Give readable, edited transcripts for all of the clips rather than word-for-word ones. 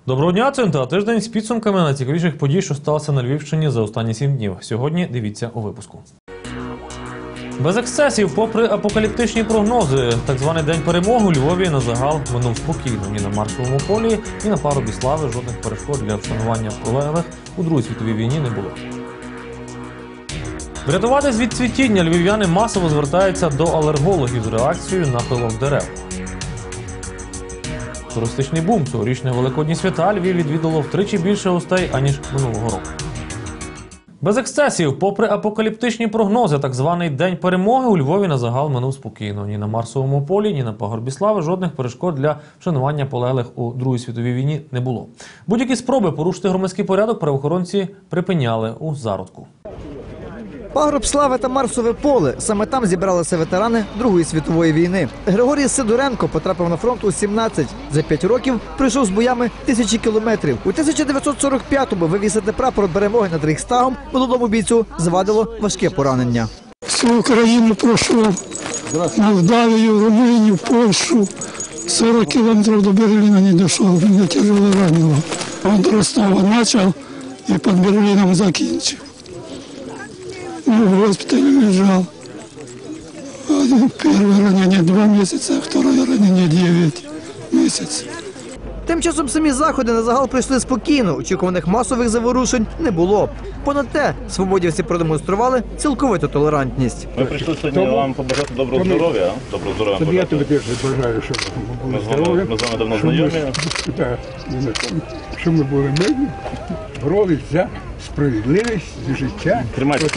Доброго дня, це НТА Тиждень з підсумками найцікавіших подій, що сталося на Львівщині за останні 7 днів. Сьогодні дивіться у випуску. Без ексцесів, попри апокаліптичні прогнози, так званий День перемоги у Львові на загал минув спокійно. Ні на Марсовому полі, ні на парубі слави жодних перешкод для вшанування полеглих у Другій світовій війні не було. Врятуватись від цвітіння львів'яни масово звертаються до алергологів з реакцією на пилок дерев. Туристичний бум. Цьогорічні великодні свята Львів відвідало втричі більше гостей, аніж минулого року. Без ексцесів, попри апокаліптичні прогнози, так званий День перемоги у Львові на загал минув спокійно. Ні на Марсовому полі, ні на пагорбі слави жодних перешкод для вшанування полеглих у Другій світовій війні не було. Будь-які спроби порушити громадський порядок правоохоронці припиняли у зародку. Пагорб слави та Марсове поле. Саме там зібралися ветерани Другої світової війни. Григорій Сидоренко потрапив на фронт у 17. За 5 років пройшов з боями тисячі кілометрів. У 1945-му вивісити прапор перемоги над Рейхстагом молодому бійцю завадило важке поранення. Всю Україну пройшов, Молдавію, Румунію, Польщу. 40 кілометрів до Берліна не дійшов, мене тяжело ранило. Він Ростова почав і під Берліном закінчив. В госпитале лежал. Первое ранение 2 месяца, второе ранение 9 месяцев. Тим часом самі заходи на загал пройшли спокійно. Очікуваних масових заворушень не було. Понад те, свободівці продемонстрували цілковиту толерантність. Ми прийшли сьогодні вам побажати доброго здоров'я. Доброго здоров'я. Я тобі теж бажаю, щоб ми були здорові. Ми з вами давно знайомі. Щоб ми були мирні, боролись за справедливість, за життя. Тримайтеся.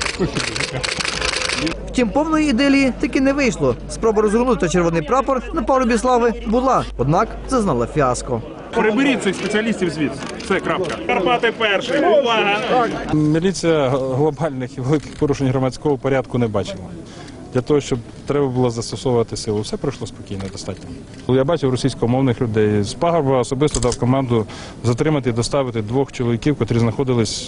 Втім, повної іделії таки не вийшло. Спроба розгорнути червоний прапор на пагорбі слави була, однак зазнала фіаско. Приберіть цих спеціалістів звідси. Все, крапка. Карпати перший. Увага! Міліція глобальних і великих порушень громадського порядку не бачила. Для того, щоб треба було застосовувати силу, все пройшло спокійно, достатньо. Я бачив російськомовних людей. З пагорба особисто дав команду затримати і доставити 2 чоловіків, котрі знаходились,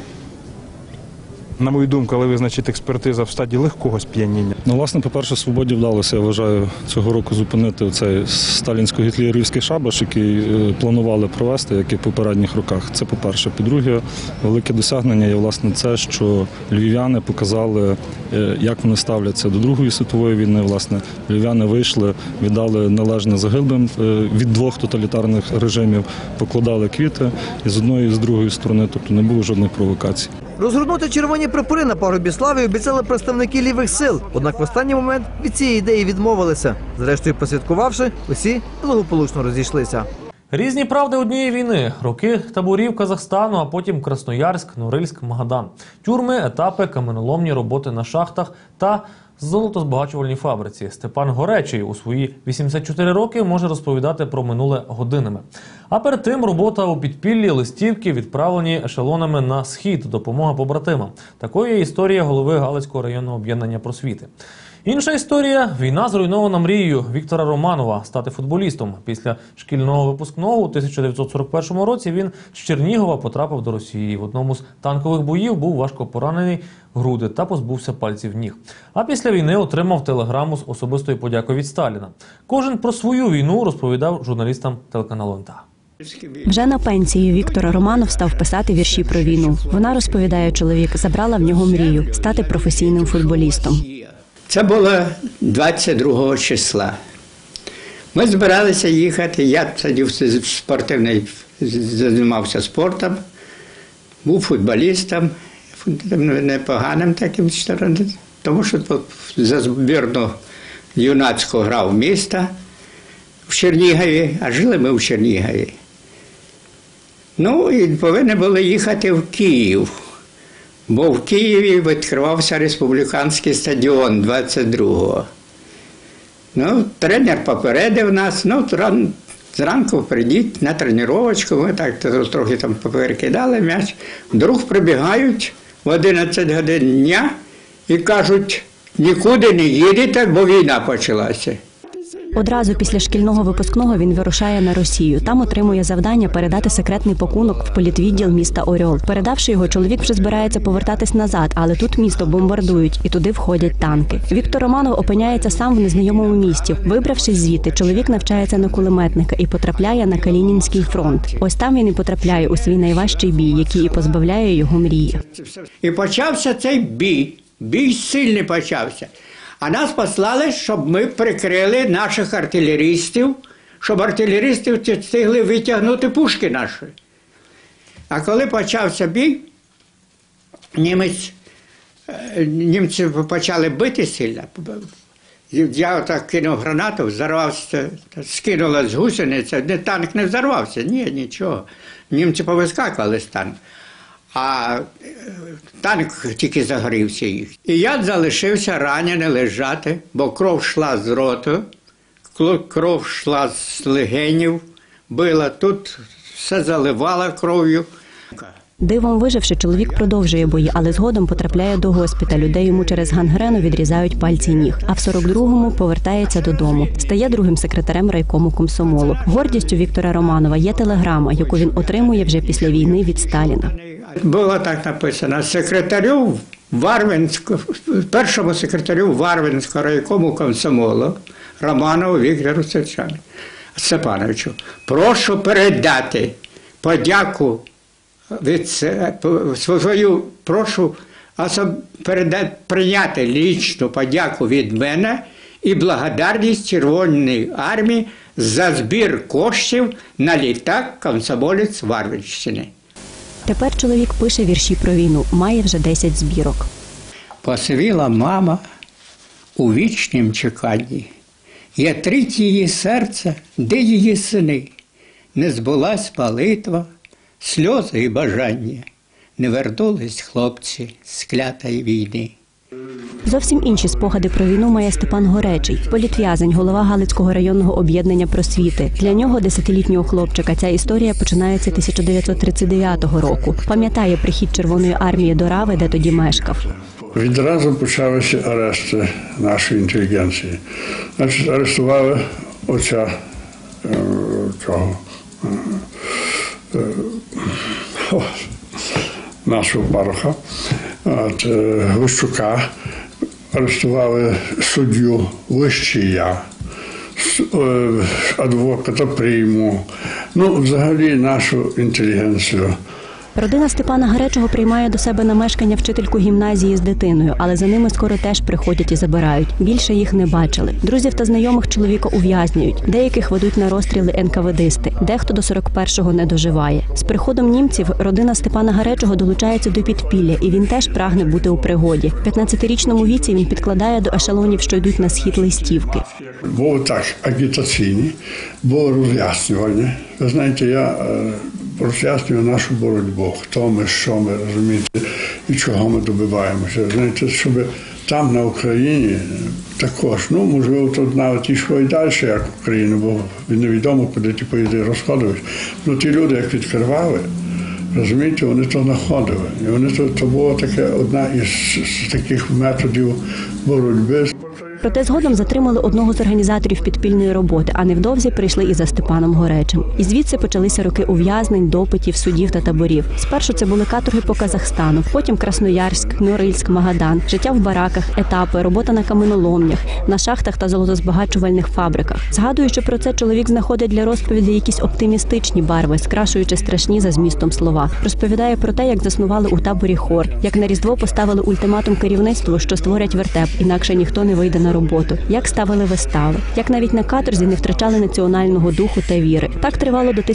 на мою думку, але визначить експертиза в стадії легкого сп'яніння. Ну, власне, по-перше, свободі вдалося, я вважаю, цього року зупинити цей сталінсько-гітлерівський шабаш, який планували провести, як і в попередніх роках. Це по-перше. По-друге, велике досягнення є, власне, це, що львів'яни показали, як вони ставляться до Другої світової війни. Власне, львів'яни вийшли, віддали належне загиблим від 2 тоталітарних режимів, покладали квіти і з одної і з другої сторони, тобто не було жодних провокацій. Розгорнути червоні прапори на пагорбі слави обіцяли представники лівих сил. Однак в останній момент від цієї ідеї відмовилися. Зрештою, посвяткувавши, усі благополучно розійшлися. Різні правди однієї війни. Роки таборів Казахстану, а потім Красноярськ, Норильськ, Магадан. Тюрми, етапи, каменоломні роботи на шахтах та золотозбагачувальній фабриці. Степан Горечий у свої 84 роки може розповідати про минуле годинами. А перед тим робота у підпіллі, листівки, відправлені ешелонами на схід, допомога побратимам. Такою є історія голови Галицького районного об'єднання просвіти. Інша історія – війна зруйнована мрією Віктора Романова стати футболістом. Після шкільного випускного у 1941 році він з Чернігова потрапив до Росії. В одному з танкових боїв був важко поранений в груди та позбувся пальців ніг. А після війни отримав телеграму з особистою подякою від Сталіна. Кожен про свою війну розповідав журналістам телеканалу НТА. Вже на пенсії Віктор Романов став писати вірші про війну. Вона, розповідає чоловік, забрала в нього мрію – стати професійним футболістом. Це було 22 числа. Ми збиралися їхати, я тоді спортивний, займався спортом, був футболістом, непоганим таким, тому що за збірну юнацьку грав міста в Чернігові, а жили ми в Чернігові. Ну і повинні були їхати в Київ. Бо в Києві відкривався республіканський стадіон 22-го. Ну, тренер попередив нас, зранку прийдіть на тренувачку, ми так трохи там поперекидали м'яч. Вдруг прибігають в 11 годин дня і кажуть, нікуди не їдете, бо війна почалася. Одразу після шкільного випускного він вирушає на Росію. Там отримує завдання передати секретний пакунок в політвідділ міста Орьол. Передавши його, чоловік вже збирається повертатись назад, але тут місто бомбардують і туди входять танки. Віктор Романов опиняється сам в незнайомому місті. Вибравшись звідти, чоловік навчається на кулеметника і потрапляє на Калінінський фронт. Ось там він і потрапляє у свій найважчий бій, який і позбавляє його мрії. І почався цей бій. Бій сильний почався. А нас послали, щоб ми прикрили наших артилерістів, щоб артилерісти встигли витягнути пушки наші. А коли почався бій, німці почали бити сильно. Я так кинув гранату, взорвався, скинулась гусениця, танк не взорвався, ні, нічого. Німці повискакували з танку. А танк тільки загорівся їх. І я залишився ранений лежати, бо кров йшла з роту, кров йшла з легенів, била тут, все заливало кров'ю. Дивом виживши, чоловік продовжує бої, але згодом потрапляє до госпіталю, де йому через гангрену відрізають пальці ніг. А в 42-му повертається додому. Стає другим секретарем райкому комсомолу. Гордістю Віктора Романова є телеграма, яку він отримує вже після війни від Сталіна. Було так написано: секретарю Варвинського, першому секретарю Варвинського райкому комсомолу Романову Віктору Степановичу. Прошу передати подяку від свою, прошу прийняти лічну подяку від мене і благодарність Червоної армії за збір коштів на літак «Комсомолець» Варвинщини. Тепер чоловік пише вірші про війну, має вже 10 збірок. Посивіла мама у вічнім чеканні. Є трить її серце, де її сини. Не збулась молитва, сльози і бажання. Не вернулись хлопці з клятої війни. Зовсім інші спогади про війну має Степан Горечий. Політв'язень, голова Галицького районного об'єднання просвіти. Для нього, 10-літнього хлопчика, ця історія починається 1939 року. Пам'ятає прихід Червоної армії до Рави, де тоді мешкав. Відразу почалися арешти нашої інтелігенції. Значить, арештували отця нашого пароха, Глущука, арештували суддю Лищія, адвоката Прийму, взагалі нашу інтелігенцію. Родина Степана Горечого приймає до себе на мешкання вчительку гімназії з дитиною, але за ними скоро теж приходять і забирають. Більше їх не бачили. Друзів та знайомих чоловіка ув'язнюють. Деяких ведуть на розстріли НКВДисти. Дехто до 41-го не доживає. З приходом німців родина Степана Горечого долучається до підпілля, і він теж прагне бути у пригоді. В 15-річному віці він підкладає до ешелонів, що йдуть на схід, листівки. Було так агітаційні, було роз'яснювання. Ви знаєте, я роз'яснюю нашу боротьбу, хто ми, що ми, розумієте, і чого ми добиваємося. Знаєте, щоб там на Україні також, можливо, тут навіть йшло і далі, як Україна, бо невідомо, куди ті поїзди розходились. Ті люди, як відкривали, розумієте, вони то знаходили. І вони то було таке одна із таких методів боротьби. Проте згодом затримали одного з організаторів підпільної роботи, а невдовзі прийшли і за Степаном Горечим. І звідси почалися роки ув'язнень, допитів, судів та таборів. Спершу це були каторги по Казахстану, потім Красноярськ, Норильськ, Магадан, життя в бараках, етапи, робота на каменоломнях, на шахтах та золотозбагачувальних фабриках. Згадуючи про це, чоловік знаходить для розповіді якісь оптимістичні барви, скрашуючи страшні за змістом слова. Розповідає про те, як заснували у таборі хор, як на Різдво поставили ультиматум керівництву, що створять вертеп, інакше ніхто не вийде на роботу, як ставили вистави, як навіть на каторзі не втрачали національного духу та віри. Так тривало до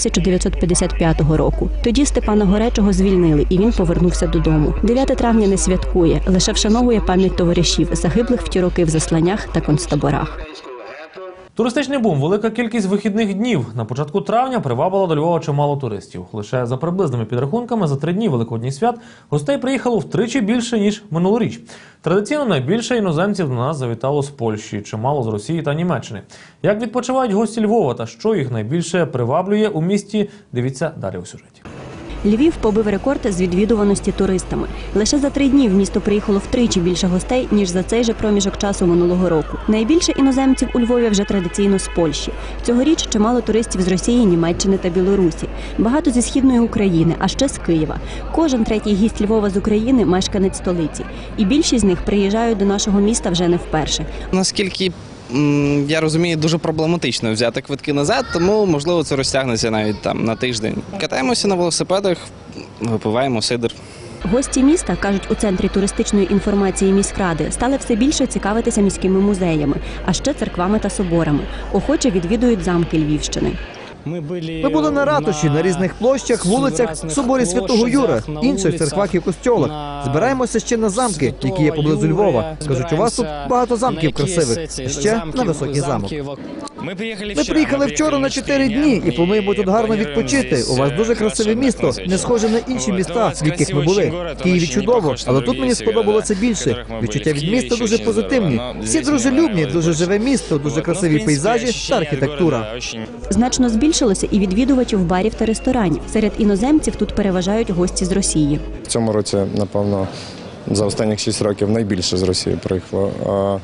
1955 року. Тоді Степана Горечого звільнили, і він повернувся додому. 9 травня не святкує, лише вшановує пам'ять товаришів, загиблих в ті роки в засланнях та концтаборах. Туристичний бум, велика кількість вихідних днів. На початку травня привабила до Львова чимало туристів. Лише за приблизними підрахунками за 3 дні Великодніх свят гостей приїхало втричі більше, ніж минулоріч. Традиційно найбільше іноземців до нас завітало з Польщі, чимало з Росії та Німеччини. Як відпочивають гості Львова та що їх найбільше приваблює у місті, дивіться далі у сюжеті. Львів побив рекорд з відвідуваності туристами. Лише за 3 дні в місто приїхало втричі більше гостей, ніж за цей же проміжок часу минулого року. Найбільше іноземців у Львові вже традиційно з Польщі. Цьогоріч чимало туристів з Росії, Німеччини та Білорусі. Багато зі Східної України, а ще з Києва. Кожен третій гість Львова з України – мешканець столиці. І більшість з них приїжджають до нашого міста вже не вперше. Наскільки я розумію, дуже проблематично взяти квитки назад, тому, можливо, це розтягнеться навіть там на тиждень. Катаємося на велосипедах, випиваємо сидр. Гості міста, кажуть у Центрі туристичної інформації міськради, стали все більше цікавитися міськими музеями, а ще церквами та соборами. Охоче відвідують замки Львівщини. Ми були на ратуші, на різних площах, вулицях, соборі Святого Юра, інших церквах і костьолах. Збираємося ще на замки, які є поблизу Львова. Кажуть, у вас тут багато замків красивих, ще на Високий замок. Ми приїхали вчора на 4 дні і плануємо тут гарно відпочити. У вас дуже красиве місто, не схоже на інші міста, в яких ми були. В Києві чудово, але тут мені сподобалося більше. Відчуття від міста дуже позитивні. Всі дружелюбні, дуже живе місто, дуже красиві пейзажі та архітектура. Значно збільшилося і відвідувачів барів та ресторанів. Серед іноземців тут переважають гості з Росії. В цьому році, напевно, за останніх 6 років найбільше з Росії приїхало.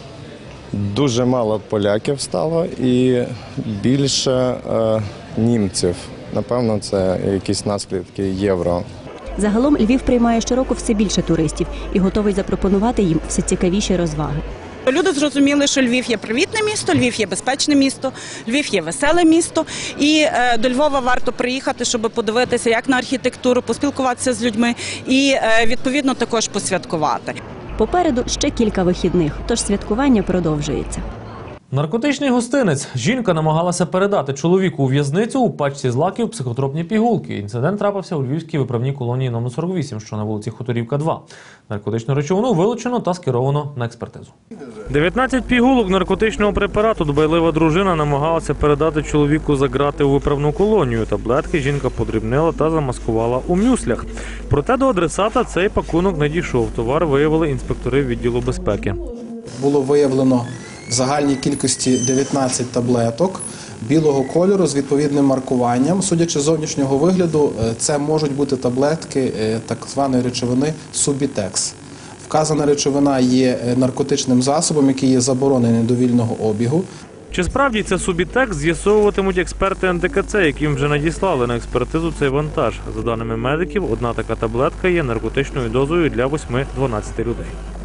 Дуже мало поляків стало і більше німців. Напевно, це якісь наслідки євро. Загалом Львів приймає щороку все більше туристів і готовий запропонувати їм все цікавіші розваги. Люди зрозуміли, що Львів є привітне місто, Львів є безпечне місто, Львів є веселе місто. І до Львова варто приїхати, щоб подивитися як на архітектуру, поспілкуватися з людьми і, відповідно, також посвяткувати. Попереду ще кілька вихідних, тож святкування продовжується. Наркотичний гостинець. Жінка намагалася передати чоловіку у в'язницю у пачці злаків психотропні пігулки. Інцидент трапився у Львівській виправній колонії номер 48, що на вулиці Хуторівка, 2. Наркотичну речовину вилучено та скеровано на експертизу. 19 пігулок наркотичного препарату дбайлива дружина намагалася передати чоловіку за ґрати у виправну колонію. Таблетки жінка подрібнила та замаскувала у мюслях. Проте до адресата цей пакунок не дійшов. Товар виявили інспектори відділу безпеки. Було виявлено в загальній кількості 19 таблеток білого кольору з відповідним маркуванням. Судячи з зовнішнього вигляду, це можуть бути таблетки так званої речовини Субітекс. Вказана речовина є наркотичним засобом, який є заборонений до вільного обігу. Чи справді це Субітекс, з'ясовуватимуть експерти НТКЦ, яким вже надіслали на експертизу цей вантаж. За даними медиків, одна така таблетка є наркотичною дозою для 8-12 людей.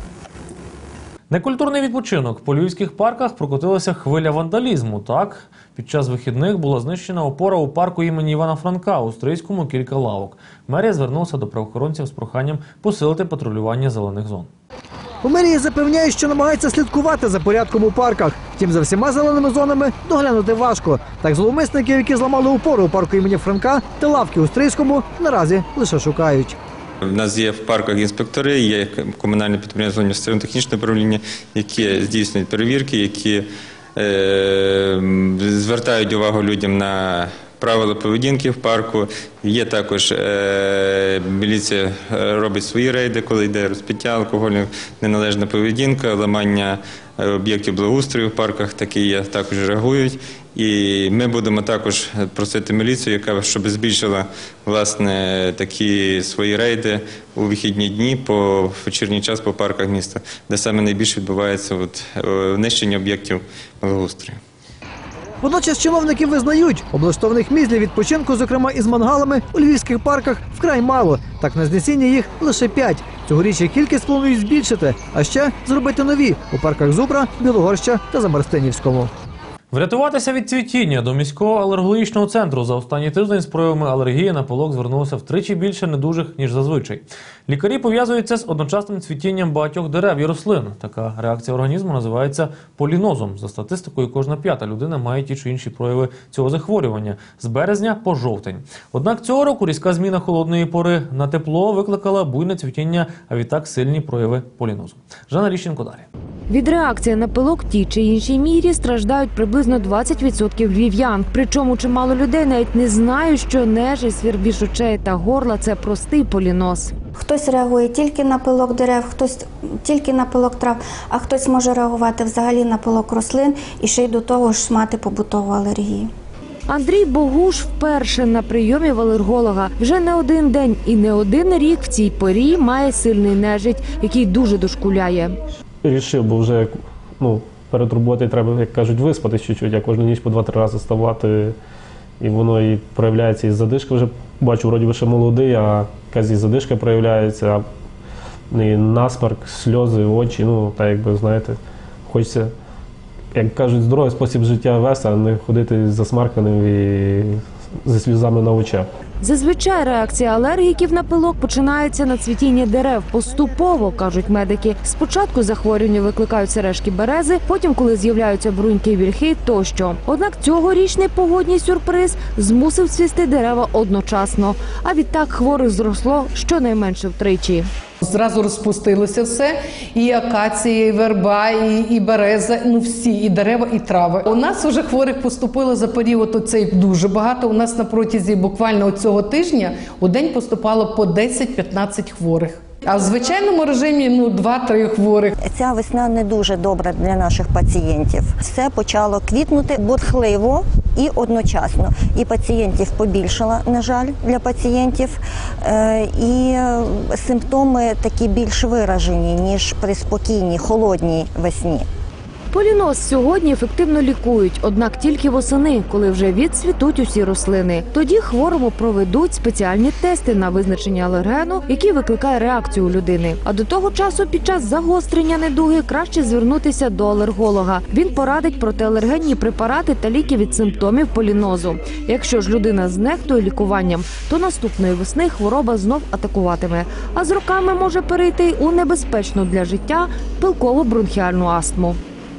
Некультурний відпочинок. По львівських парках прокотилася хвиля вандалізму. Так, під час вихідних була знищена опора у парку імені Івана Франка, у Стрийському кілька лавок. Мерія звернулася до правоохоронців з проханням посилити патрулювання зелених зон. У мерії запевняють, що намагаються слідкувати за порядком у парках. Втім, за всіма зеленими зонами доглянути важко. Так, зловмисників, які зламали опору у парку імені Франка та лавки у Стрийському, наразі лише шукають. У нас є в парках інспектори, є комунальне підприємство адміністративно-технічне управління, які здійснюють перевірки, які звертають увагу людям на правила поведінки в парку. Є також міліція робить свої рейди, коли йде розпиття, алкогольна неналежна поведінка, ламання об'єктів благоустрою в парках, такі є, також реагують. І ми будемо також просити міліцію, яка щоб збільшила власне такі свої рейди у вихідні дні по вечірній час по парках міста, де саме найбільше відбувається знищення об'єктів благоустрою. Водночас чиновники визнають, облаштованих місць для відпочинку, зокрема із мангалами, у львівських парках вкрай мало. Так, на знесіння їх лише 5. Цьогоріч їх кількість планують збільшити, а ще зробити нові у парках Зубра, Білогорща та Замарстинівському. Врятуватися від цвітіння. До міського алергологічного центру за останній тиждень з проявами алергії на пилок звернулося втричі більше недужих, ніж зазвичай. Лікарі пов'язують це з одночасним цвітінням багатьох дерев і рослин. Така реакція організму називається полінозом. За статистикою, кожна 5-та людина має ті чи інші прояви цього захворювання з березня по жовтень. Однак цього року різка зміна холодної пори на тепло викликала буйне цвітіння, а відтак сильні прояви полінозу. Жанна Ліщенко далі. Від реакції на пилок в тій чи іншій мірі страждають приблизно 20% львів'ян. Причому чимало людей навіть не знають, що нежить, свербіж очей та горла – це простий поліноз. Хтось реагує тільки на пилок дерев, хтось тільки на пилок трав, а хтось може реагувати взагалі на пилок рослин і ще й до того ж мати побутову алергію. Андрій Богуш вперше на прийомі в алерголога. Вже не один день і не один рік в цій порі має сильний нежить, який дуже дошкуляє. Рішив, бо вже перед роботою треба, як кажуть, виспатись чуть-чуть, а кожну ніч по 2-3 рази ставати. І воно і проявляється, і задишка вже, бачу, вроді би ще молодий, а якась і задишка проявляється, і насморк, сльози, очі, так якби, знаєте, хочеться, як кажуть, здоровий спосіб життя вести, а не ходити засмарканим і зі сльозами на очах. Зазвичай реакція алергіків на пилок починається на цвітіння дерев. Поступово, кажуть медики. Спочатку захворювання викликають сережки берези, потім, коли з'являються бруньки, вільхи тощо. Однак цьогорічний погодній сюрприз змусив цвісти дерева одночасно. А відтак хворих зросло щонайменше втричі. Зразу розпустилося все, і акація, і верба, і береза, всі, і дерева, і трави. У нас вже хворих поступило за період оцей дуже багато. У нас на протязі буквально цього тижня у день поступало по 10-15 хворих. А в звичайному режимі 2-3 хворих. Ця весна не дуже добра для наших пацієнтів. Все почало квітнути бурхливо і одночасно. І пацієнтів побільшало, на жаль, для пацієнтів. І симптоми такі більш виражені, ніж при спокійній, холодній весні. Поліноз сьогодні ефективно лікують, однак тільки восени, коли вже відцвітуть усі рослини. Тоді хворому проведуть спеціальні тести на визначення алергену, який викликає реакцію у людини. А до того часу під час загострення недуги краще звернутися до алерголога. Він порадить протиалергенні препарати та ліки від симптомів полінозу. Якщо ж людина знехтує лікуванням, то наступної весни хвороба знов атакуватиме. А з роками може перейти у небезпечну для життя пилково-бронхіальну астму.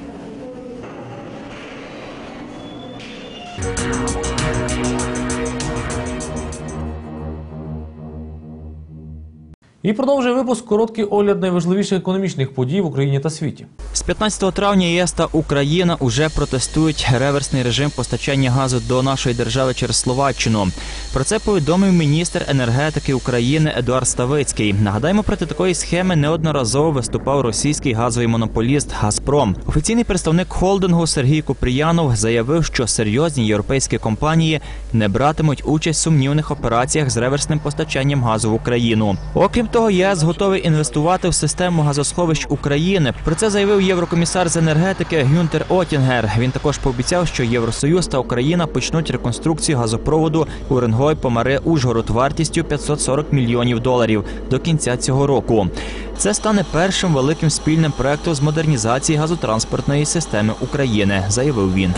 І продовжує випуск короткий огляд найважливіших економічних подій в Україні та світі. З 15 травня ЄС та Україна уже протестують реверсний режим постачання газу до нашої держави через Словаччину. Про це повідомив міністр енергетики України Едуард Ставицький. Нагадаємо, проти такої схеми неодноразово виступав російський газовий монополіст «Газпром». Офіційний представник холдингу Сергій Купріянов заявив, що серйозні європейські компанії не братимуть участь в сумнівних операціях з реверсним постачанням газу в Україну. Окрім того, ЄС готовий інвестувати в систему газосховищ України. Про це заявив єврокомісар з енергетики Гюнтер Оттінгер. Він також пообіцяв, що Євросоюз та Україна почнуть реконструкцію газопроводу Уренгой-Помари-Ужгород вартістю $540 мільйонів до кінця цього року. Це стане першим великим спільним проектом з модернізації газотранспортної системи України, заявив він.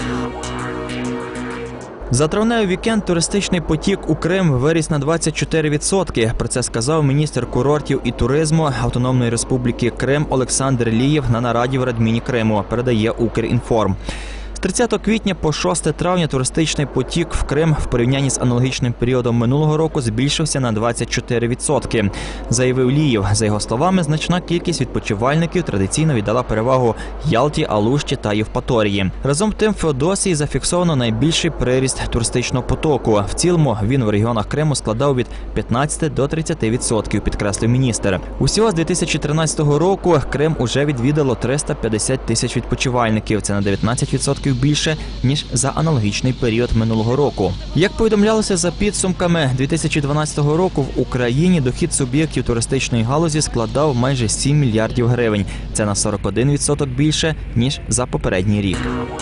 За травневий вікенд туристичний потік у Крим виріс на 24%. Про це сказав міністр курортів і туризму Автономної Республіки Крим Олександр Лієв на нараді в Радміні Криму, передає Укрінформ. З 30 квітня по 6 травня туристичний потік в Крим в порівнянні з аналогічним періодом минулого року збільшився на 24%, заявив Лієв. За його словами, значна кількість відпочивальників традиційно віддала перевагу Ялті, Алушті та Євпаторії. Разом тим, в Феодосії зафіксовано найбільший приріст туристичного потоку. В цілому він в регіонах Криму складав від 15 до 30%, підкреслив міністр. Усього з 2013 року Крим уже відвідало 350 тисяч відпочивальників. Це на 19% більше, ніж за аналогічний період минулого року. Як повідомлялося за підсумками 2012 року, в Україні дохід суб'єктів туристичної галузі складав майже 7 мільярдів гривень. Це на 41% більше, ніж за попередній рік.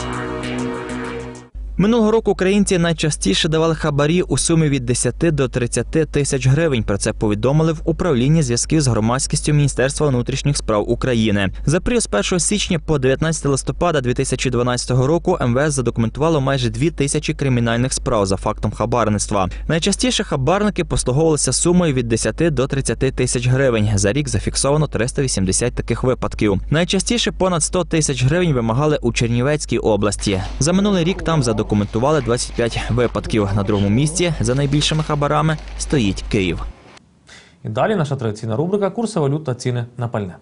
Минулого року українці найчастіше давали хабарі у сумі від 10 до 30 тисяч гривень. Про це повідомили в управлінні зв'язків з громадськістю Міністерства внутрішніх справ України. За період з 1 січня по 19 листопада 2012 року МВС задокументувало майже 2 тисячі кримінальних справ за фактом хабарництва. Найчастіше хабарники послуговувалися сумою від 10 до 30 тисяч гривень. За рік зафіксовано 380 таких випадків. Найчастіше понад 100 тисяч гривень вимагали у Чернівецькій області. За минулий рік там задокументували 25 випадків. На другому місці за найбільшими хабарами стоїть Київ. І далі наша традиційна рубрика «Курси валют та ціни на пальне».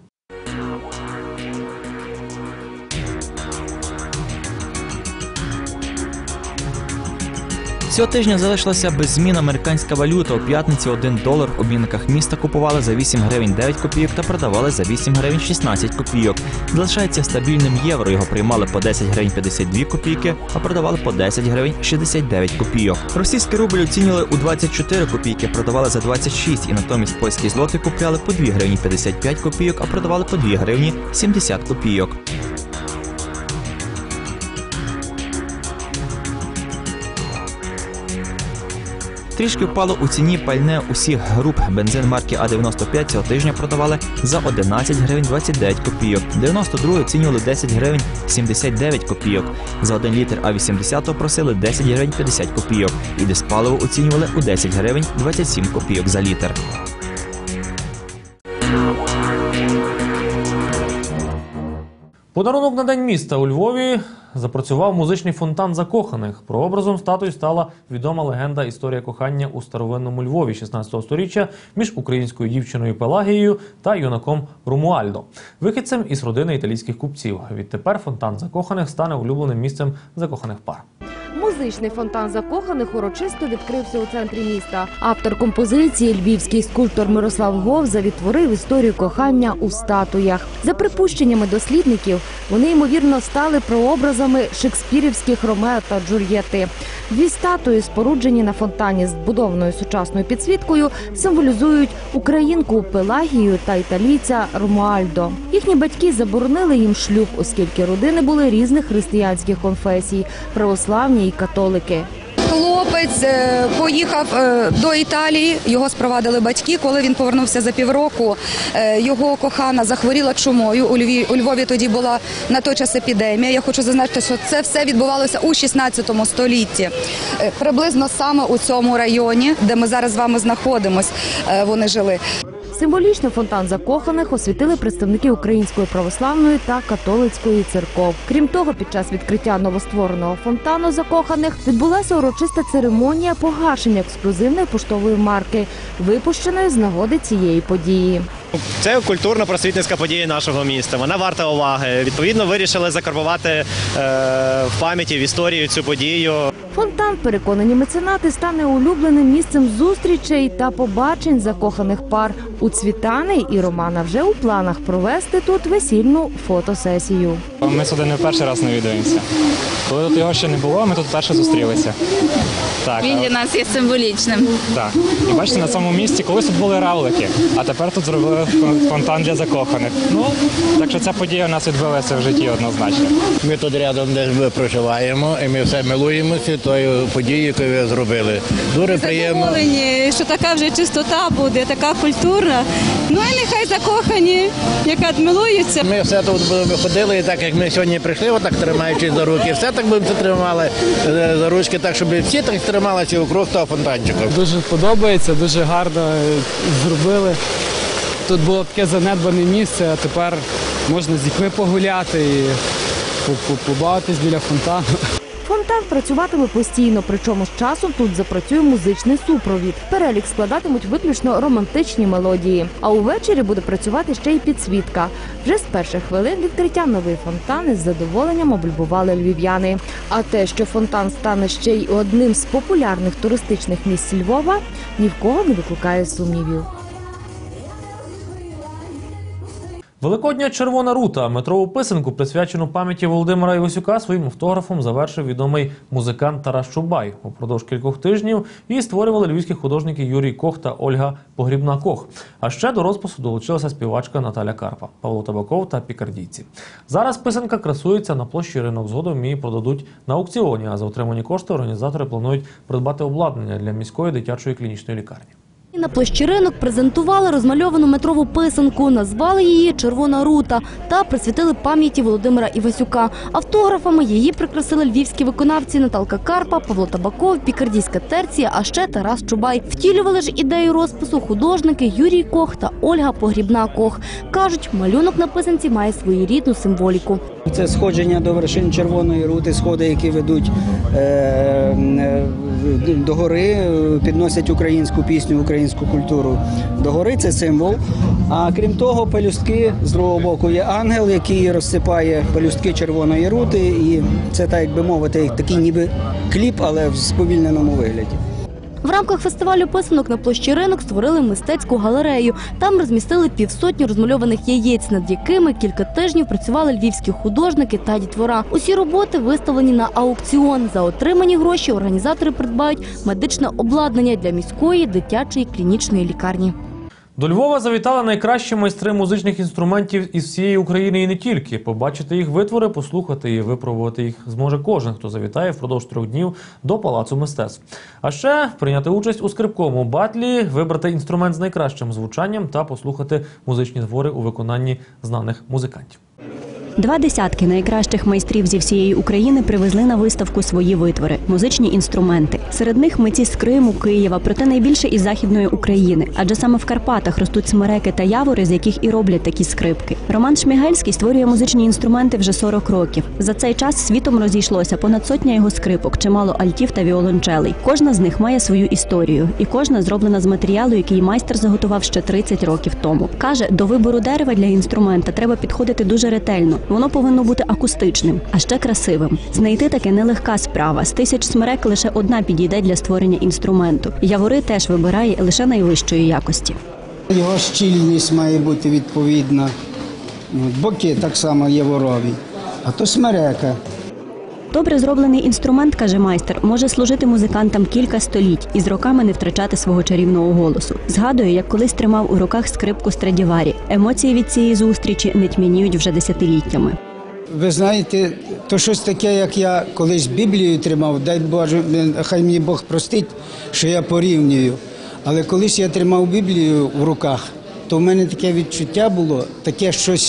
Цього тижня залишилася без змін американська валюта. У п'ятницю $1 в обмінниках міста купували за 8 гривень 9 копійок та продавали за 8 гривень 16 копійок. Залишається стабільним євро. Його приймали по 10 гривень 52 копійки, а продавали по 10 гривень 69 копійок. Російський рубль оцінювали у 24 копійки, продавали за 26, і натомість польський злотий купляли по 2 гривні 55 копійок, а продавали по 2 гривні 70 копійок. Трішки впало у ціні пальне усіх груп. Бензин марки А-95 цього тижня продавали за 11 гривень 29 копійок. 92 оцінювали 10 гривень 79 копійок. За 1 літр А-80 просили 10 гривень 50 копійок. І диспаливо оцінювали у 10 гривень 27 копійок за літр. Подарунок на День міста у Львові запрацював музичний фонтан закоханих. Прообразом статуї стала відома легенда історія кохання у старовинному Львові 16 століття між українською дівчиною Пелагією та юнаком Ромуальдо, вихідцем із родини італійських купців. Відтепер фонтан закоханих стане улюбленим місцем закоханих пар. Музичний фонтан закоханих урочисто відкрився у центрі міста. Автор композиції, львівський скульптор Мирослав Говза, відтворив історію кохання у статуях. За припущеннями дослідників, вони, ймовірно, стали прообразами шекспірівських Ромео та Джульєтти. Дві статуї, споруджені на фонтані з вбудованою сучасною підсвіткою, символізують українку Пелагію та італійця Ромуальдо. Їхні батьки заборонили їм шлюб, оскільки родини були різних християнських конфесій – православні і католики. Хлопець поїхав до Італії, його спровадили батьки. Коли він повернувся за півроку, його кохана захворіла чумою. У Львові тоді була на той час епідемія. Я хочу зазначити, що це все відбувалося у 16 столітті. Приблизно саме у цьому районі, де ми зараз з вами знаходимось, вони жили. Символічно фонтан закоханих освітили представники Української православної та католицької церков. Крім того, під час відкриття новоствореного фонтану закоханих відбулася урочиста церемонія погашення ексклюзивної поштової марки, випущеної з нагоди цієї події. Це культурно-просвітницька подія нашого міста. Вона варта уваги. Відповідно, вирішили закарбувати в пам'яті, в історію цю подію. Фонтан, переконані меценати, стане улюбленим місцем зустрічей та побачень закоханих пар. У Цвітани і Романа вже у планах провести тут весільну фотосесію. Ми сюди не перший раз навідуємося. Коли тут його ще не було, ми тут перше зустрілися. Так, він для нас є символічним. Так. І бачите, на цьому місці колись тут були равлики, а тепер тут зробили фонтан для закоханих. Ну, так що ця подія у нас відбулася в житті однозначно. Ми тут рядом, де ми проживаємо, і ми все милуємося тою подією, яку ви зробили. Дуже приємно. Задоволені, що така вже чистота буде, така культурна. Ну і нехай закохані, яка милуються. Ми все тут ходили, і так як ми сьогодні прийшли, отак тримаючись за руки, все так будемо тримали за ручки, так щоб всі так трималися округ того фонтанчика. Дуже подобається, дуже гарно зробили. Тут було таке занедбане місце, а тепер можна з дітьми погуляти і побавитись біля фонтану. Фонтан працюватиме постійно, причому з часом тут запрацює музичний супровід. Перелік складатимуть виключно романтичні мелодії. А увечері буде працювати ще й підсвітка. Вже з перших хвилин відкриття новий фонтан із задоволенням облюбували львів'яни. А те, що фонтан стане ще й одним з популярних туристичних місць Львова, ні в кого не викликає сумнівів. Великодня червона рута. Метрову писанку, присвячену пам'яті Володимира Івасюка, своїм автографом завершив відомий музикант Тарас Чубай. Упродовж кількох тижнів її створювали львівські художники Юрій Кох та Ольга Погрібна-Кох. А ще до розпису долучилася співачка Наталя Карпа, Павло Табаков та пікардійці. Зараз писанка красується на площі Ринок. Згодом її продадуть на аукціоні, а за отримані кошти організатори планують придбати обладнання для міської дитячої клінічної лікарні. На площі Ринок презентували розмальовану метрову писанку, назвали її «Червона рута» та присвятили пам'яті Володимира Івасюка. Автографами її прикрасили львівські виконавці Наталка Карпа, Павло Табаков, пікардійська терція, а ще Тарас Чубай. Втілювали ж ідею розпису художники Юрій Кох та Ольга Погрібна-Кох. Кажуть, малюнок на писанці має своєрідну символіку. Це сходження до вершин Червоної рути, сходи, які ведуть до гори, підносять українську пісню, українську українську культуру. Догори це символ. А крім того, пелюстки з другого боку є ангел, який розсипає пелюстки червоної рути. І це, так як би мовити, такий ніби кліп, але в сповільненому вигляді. В рамках фестивалю писанок на площі Ринок створили мистецьку галерею. Там розмістили 500 розмальованих яєць, над якими кілька тижнів працювали львівські художники та дітвора. Усі роботи виставлені на аукціон. За отримані гроші організатори придбають медичне обладнання для міської дитячої клінічної лікарні. До Львова завітали найкращі майстри музичних інструментів із всієї України і не тільки. Побачити їх витвори, послухати і випробувати їх зможе кожен, хто завітає впродовж 3 днів до Палацу мистецтв. А ще прийняти участь у скрипковому батлі, вибрати інструмент з найкращим звучанням та послухати музичні твори у виконанні знаних музикантів. 20 найкращих майстрів зі всієї України привезли на виставку свої витвори – музичні інструменти. Серед них митці з Криму, Києва, проте найбільше із Західної України. Адже саме в Карпатах ростуть смереки та явори, з яких і роблять такі скрипки. Роман Шмігельський створює музичні інструменти вже 40 років. За цей час світом розійшлося понад 100 його скрипок, чимало альтів та віолончелей. Кожна з них має свою історію. І кожна зроблена з матеріалу, який майстер заготував ще 30 років тому. Каже, до вибору дерева для інструмента треба підходити дуже ретельно. Воно повинно бути акустичним, а ще красивим. Знайти таке нелегка справа. З 1000 смерек лише одна підійде для створення інструменту. Явори теж вибирає лише найвищої якості. Його щільність має бути відповідна. Боки так само яворові, а то смерека. Добре зроблений інструмент, каже майстер, може служити музикантам кілька століть і з роками не втрачати свого чарівного голосу. Згадує, як колись тримав у руках скрипку Страдіварі. Емоції від цієї зустрічі не тьмяніють вже десятиліттями. Ви знаєте, то щось таке, як я колись Біблію тримав, дай Боже, хай мені Бог простить, що я порівнюю. Але колись я тримав Біблію в руках, то в мене таке відчуття було, таке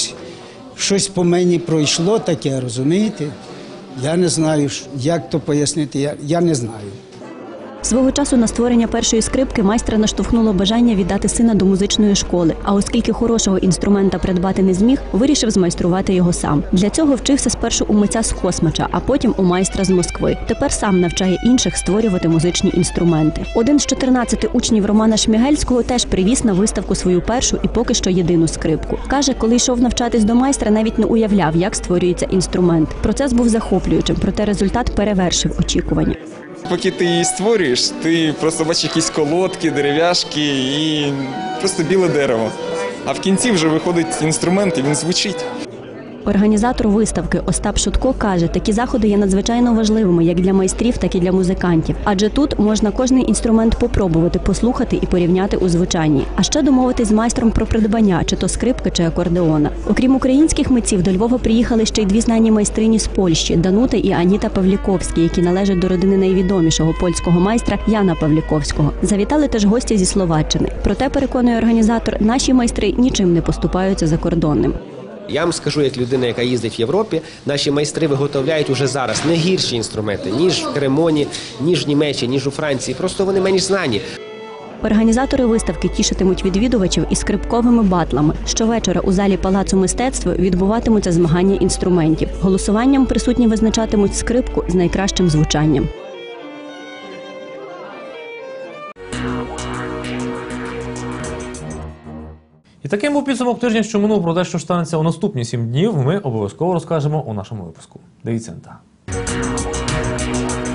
щось по мені пройшло таке, розумієте? Я не знаю, як то пояснити, я не знаю. Свого часу на створення першої скрипки майстра наштовхнуло бажання віддати сина до музичної школи, а оскільки хорошого інструмента придбати не зміг, вирішив змайструвати його сам. Для цього вчився спершу у митця з Космача, а потім у майстра з Москви. Тепер сам навчає інших створювати музичні інструменти. Один з 14 учнів Романа Шмігельського теж привіз на виставку свою першу і поки що єдину скрипку. Каже, коли йшов навчатись до майстра, навіть не уявляв, як створюється інструмент. Процес був захоплюючим, проте результат перевершив очікування. Поки ти її створюєш, ти просто бачиш якісь колодки, дерев'яшки і просто біле дерево. А в кінці вже виходить інструмент і він звучить. Організатор виставки Остап Шутко каже, такі заходи є надзвичайно важливими як для майстрів, так і для музикантів. Адже тут можна кожний інструмент попробувати, послухати і порівняти у звучанні. А ще домовитись з майстром про придбання, чи то скрипки, чи акордеона. Окрім українських митців, до Львова приїхали ще й 2 знані майстрині з Польщі – Данута і Аніта Павліковські, які належать до родини найвідомішого польського майстра Яна Павліковського. Завітали теж гості зі Словаччини. Проте, переконує організатор, наші майстри нічим не поступаються закордонним. Я вам скажу, як людина, яка їздить в Європі, наші майстри виготовляють уже зараз не гірші інструменти, ніж в Кремоні, ніж в Німеччині, ніж у Франції. Просто вони менш знані. Організатори виставки тішитимуть відвідувачів і скрипковими батлами. Щовечора у залі Палацу мистецтв відбуватимуться змагання інструментів. Голосуванням присутні визначатимуть скрипку з найкращим звучанням. І таким був підсумок тижня, що минув. Про те, що станеться у наступні 7 днів, ми обов'язково розкажемо у нашому випуску. Дивіться на